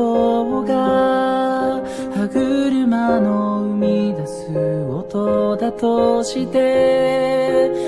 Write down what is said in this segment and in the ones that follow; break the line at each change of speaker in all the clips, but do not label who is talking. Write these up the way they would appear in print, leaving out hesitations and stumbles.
音が歯車の生み出す音だとして、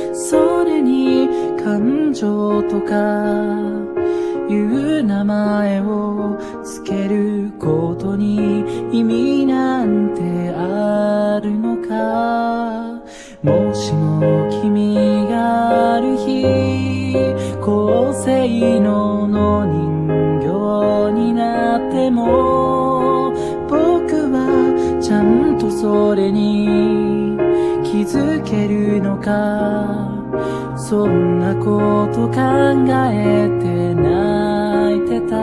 それに感情とかいう名前をつけることに意味なんてあるのか。もしも君がある日高性能の人形になっても、僕はちゃんとそれに気づけるのか。そんなこと考えて泣いてた。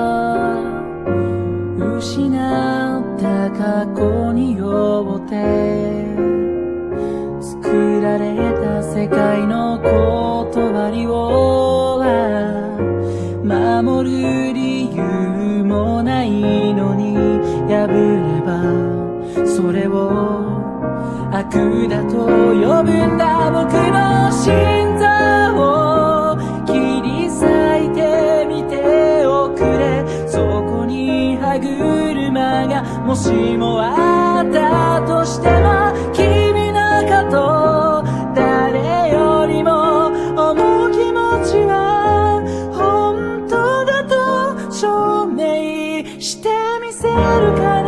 失った過去によって作られた世界の断りを守る理由もないのに、破ればそれを悪だと呼ぶんだ。僕の心臓を切り裂いてみておくれ。そこに歯車がもしもあったとしても、君のこと誰よりも思う気持ちは本当だと証明してみせるから。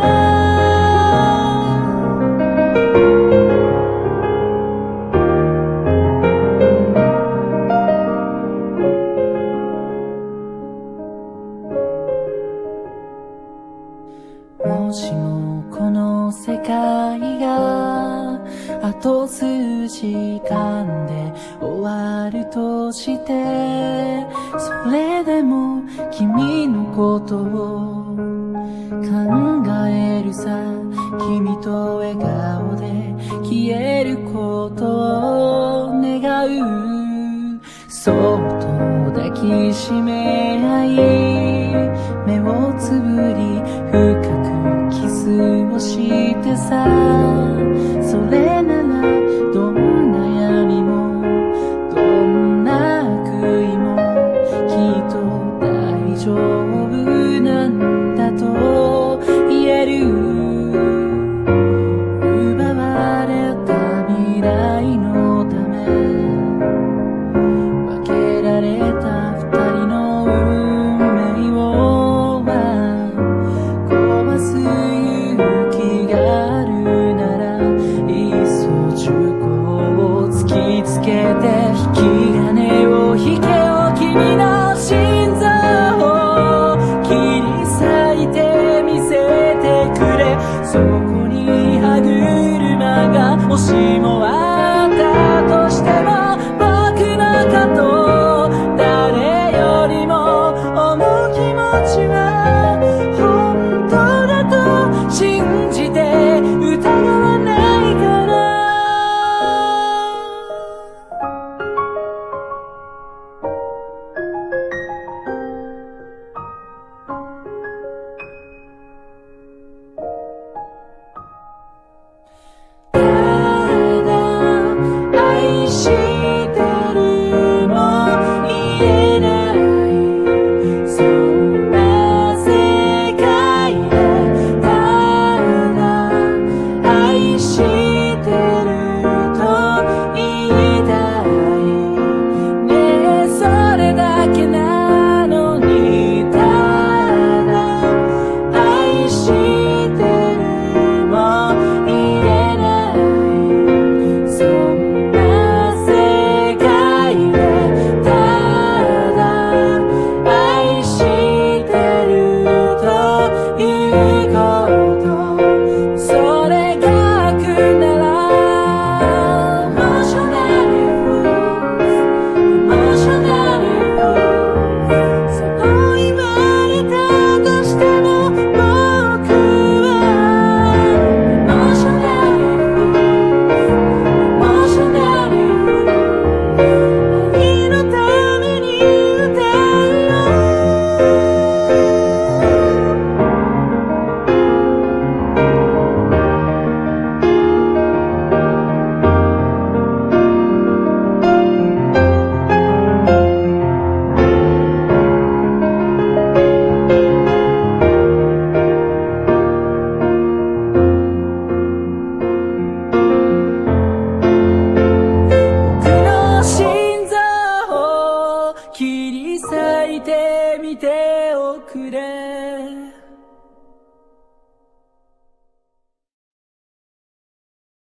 もしもこの世界があと数時間で終わるとして、それでも君のことを考えるさ。君と笑顔で消えることを願う。そっと抱きしめ合い、目をつぶり深くキスをしてさ。それならどんな闇もどんな悪意もきっと大丈夫なんだと言える。奪われた未来のため分けられた二人の運命を壊す勇気があるなら、いっそ銃口を突きつけて引き金を引けよ。君の心臓を切り裂いてみせてくれ。そこに歯車がもしも